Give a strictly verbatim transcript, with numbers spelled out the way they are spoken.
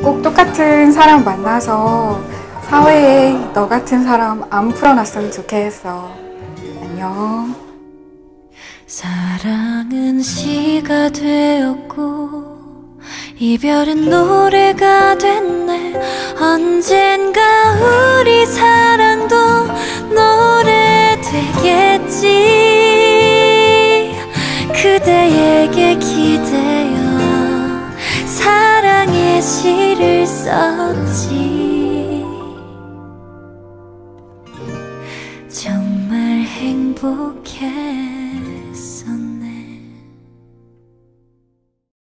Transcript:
꼭 똑같은 사람 만나서 사회에 너 같은 사람 안 풀어놨으면 좋겠어. 안녕. 사랑은 시가 되었고 이별은 노래가 됐네. 언젠가 우리 사랑도 노래 되겠지. 그대에게 기대어 사랑의 시를 썼지. 정말 행복해.